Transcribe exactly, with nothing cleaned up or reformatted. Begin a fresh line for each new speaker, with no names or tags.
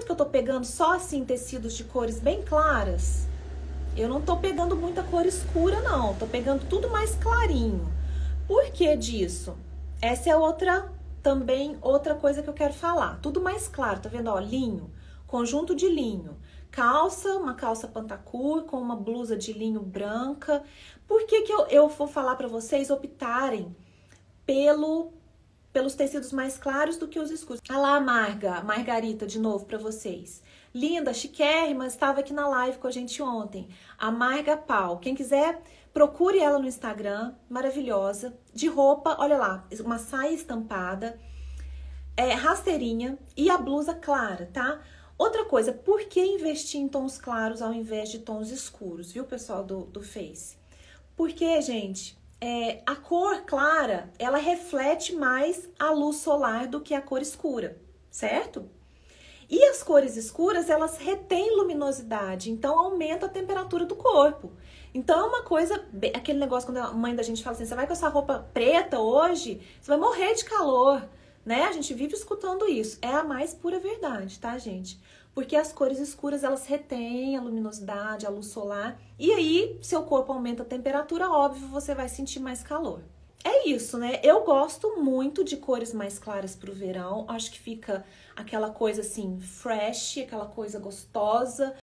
vendo que eu tô pegando só assim tecidos de cores bem claras? Eu não tô pegando muita cor escura não, tô pegando tudo mais clarinho. Por que disso? Essa é outra, também outra coisa que eu quero falar. Tudo mais claro, tá vendo? Ó, linho, conjunto de linho. Calça, uma calça pantacur com uma blusa de linho branca. Por que que eu, eu vou falar pra vocês optarem pelo, pelos tecidos mais claros do que os escuros? Olha lá a Marga, Margarita de novo pra vocês. Linda, chiquérrima, estava aqui na live com a gente ontem. A Marga Pau. Quem quiser, procure ela no Instagram, maravilhosa. De roupa, olha lá, uma saia estampada, é, rasteirinha e a blusa clara, tá? Outra coisa, por que investir em tons claros ao invés de tons escuros, viu, pessoal do, do Face? Porque, gente, é, a cor clara, ela reflete mais a luz solar do que a cor escura, certo? E as cores escuras, elas retêm luminosidade, então aumenta a temperatura do corpo. Então é uma coisa, aquele negócio quando a mãe da gente fala assim, você vai com essa roupa preta hoje, você vai morrer de calor, né? A gente vive escutando isso. É a mais pura verdade, tá, gente? Porque as cores escuras, elas retêm a luminosidade, a luz solar, e aí seu corpo aumenta a temperatura, óbvio, você vai sentir mais calor. É isso, né? Eu gosto muito de cores mais claras pro verão. Acho que fica aquela coisa assim, fresh, aquela coisa gostosa.